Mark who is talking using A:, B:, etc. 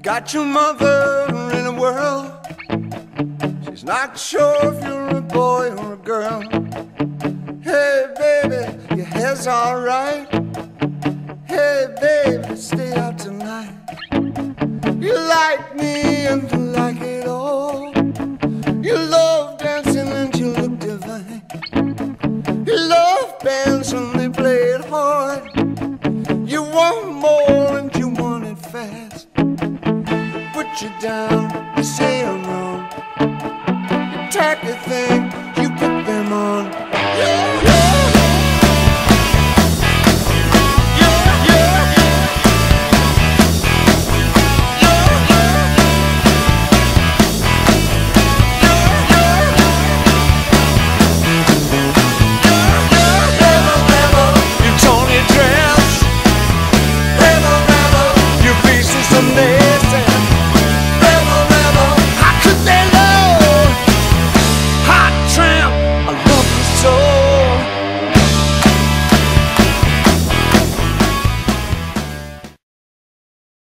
A: got your mother in a whirl. She's not sure if you're a boy or a girl. Hey baby, your hair's alright. Hey baby, stay out tonight. You like me and you like it all. You love dancing and you look divine. You love bands and they play it hard. You want more and you want it fast. They put you down, you say I'm wrong. You tacky thing